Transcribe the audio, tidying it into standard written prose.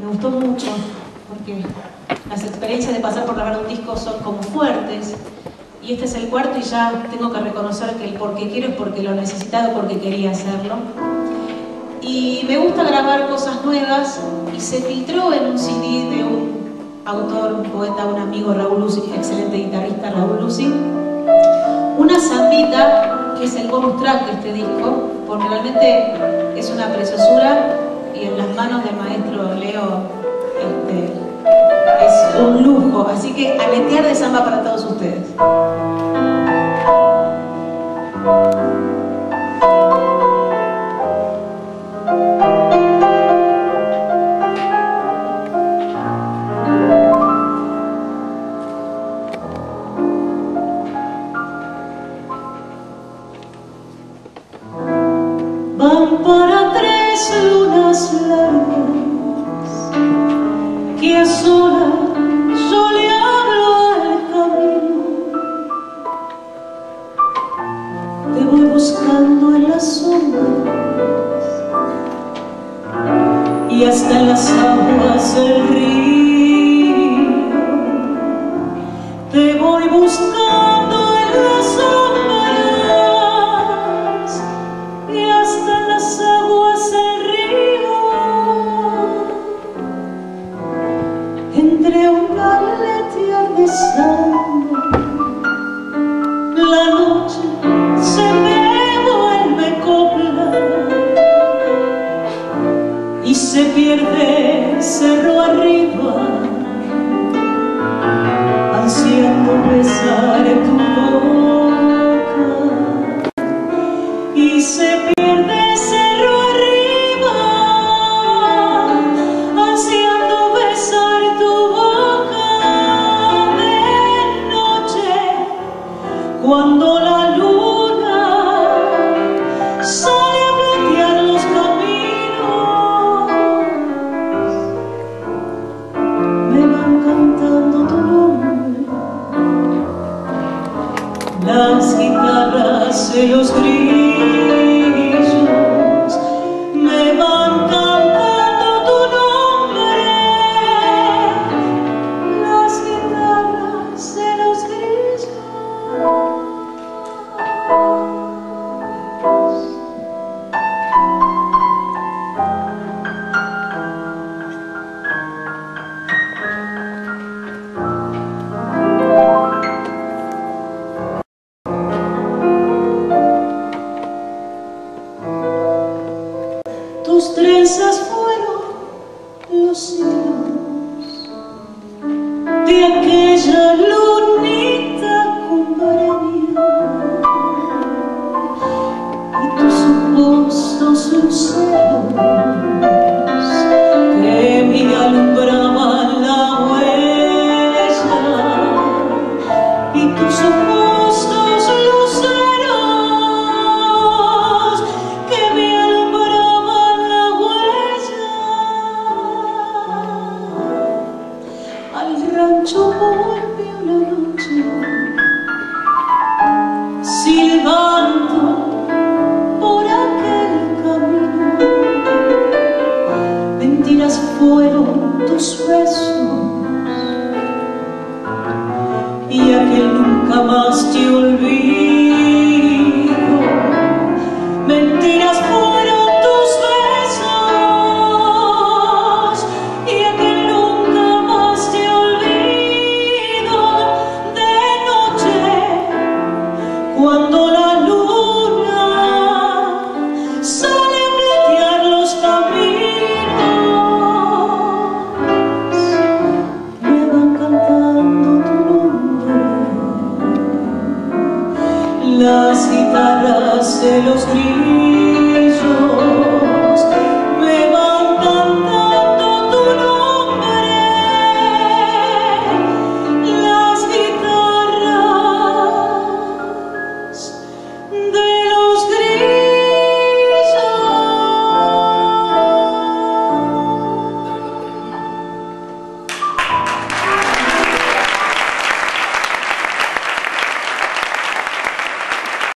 Me gustó mucho, porque las experiencias de pasar por grabar un disco son como fuertes, y este es el cuarto y ya tengo que reconocer que el porque quiero es porque lo necesitaba, porque quería hacerlo. Y me gusta grabar cosas nuevas, y se filtró en un CD de un autor, un poeta, un amigo, Raúl Lucy, excelente guitarrista Raúl Lucy, una zambita que es el bonus track de este disco, porque realmente es una preciosura y en las manos del maestro Leo es un lujo. Así que aletear de samba para todos ustedes. Van para tres lunas largas que a solas yo le hablo al camino. Te voy buscando en las sombras y hasta en las aguas del río. Te voy buscando en las sombras y hasta en las aguas del río. Entre un aletear de samba, la noche se me vuelve copla y se pierde cerro arriba, ansiando besar tu boca. Y se pierde cerro arriba, ansiando besar tu boca. De noche, cuando la luna sale a platear los caminos, me van cantando tu nombre las guitarras de los grillos, me van cantando tu nombre las guitarras de los grillos. Tus trenzas fueron los hilos de aquella lunita cumpareña, y tus ojos dos luceros que me alumbraban la huella, y tus ojos dos luceros que me alumbraban la huella. Al rancho volvió la noche